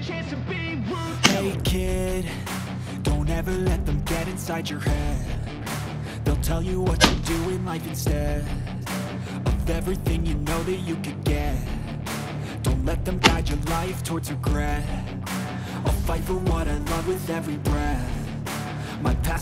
chance to be ruthless. Hey kid, don't ever let them get inside your head. They'll tell you what to do in life instead of everything you know that you could get. Don't let them guide your life towards regret. I'll fight for what I love with every breath. My past